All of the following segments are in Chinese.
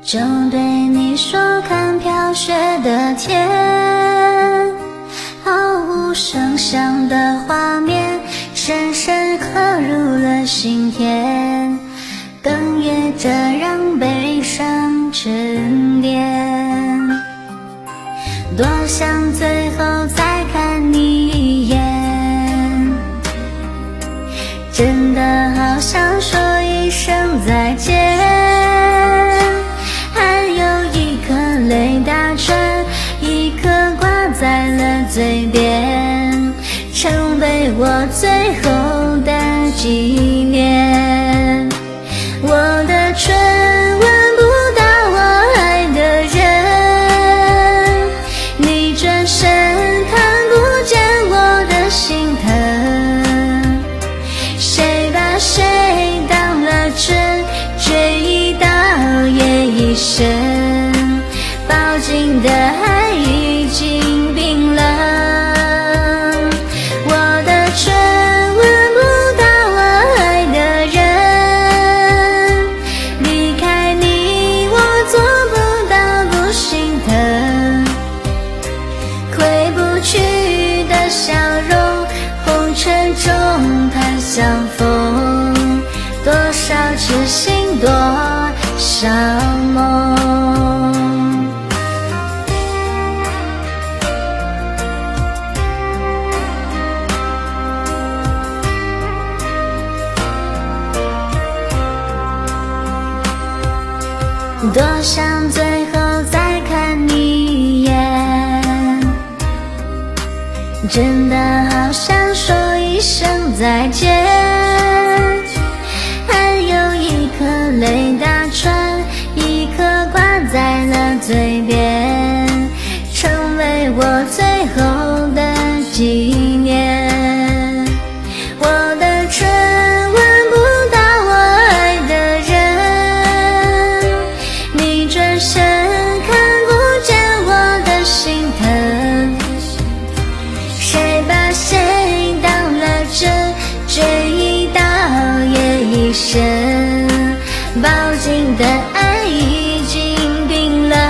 就对你说看飘雪的天，毫无声响的画面深深刻入了心田，哽咽着让悲伤沉淀。多想最后再看你一眼，真的好想说一声再见，还有一颗泪打转，一颗挂在了嘴边，成为我最后的纪念。我的唇吻不到我爱的人，你转身看不见我的心疼，谁把谁当了真，追一道也一生，抱紧的爱已经冰冷。我的唇吻不到我爱的人，离开你我做不到不心疼，回不去的笑容，红尘中盼相逢，多少痴心多少梦。多想最后再看你一眼，真的好想说一声再见，还有一颗泪打转，一颗挂在了嘴边，成为我最后的纪念。我的唇吻不到我爱的人，你转身看不见我的心疼，谁把谁当了真，追一道也一生，抱紧的爱已经冰冷。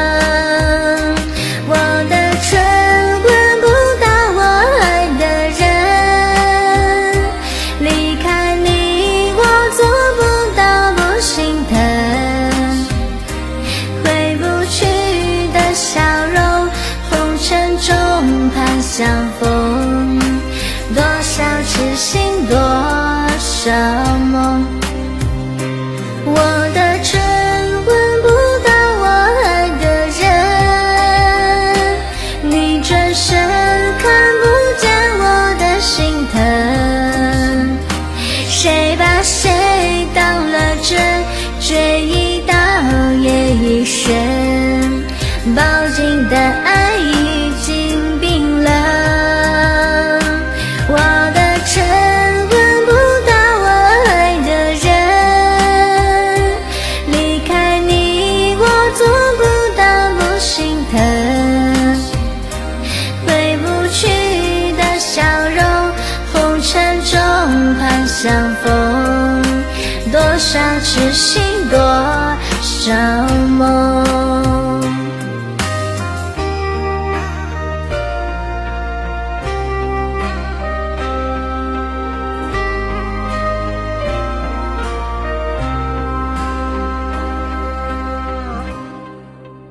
我的唇吻不到我爱的人，离开你我做不到不心疼，回不去的笑容，红尘中盼相逢，多少痴心多少梦。我的唇吻不到我爱的人，你转身看不见我的心疼，谁把谁当了真，追一道也一生，抱紧的爱已经冰冷。我的唇吻不到我爱的人，离开你我做不到不心疼，回不去的笑容，红尘中盼相逢，多少痴心多少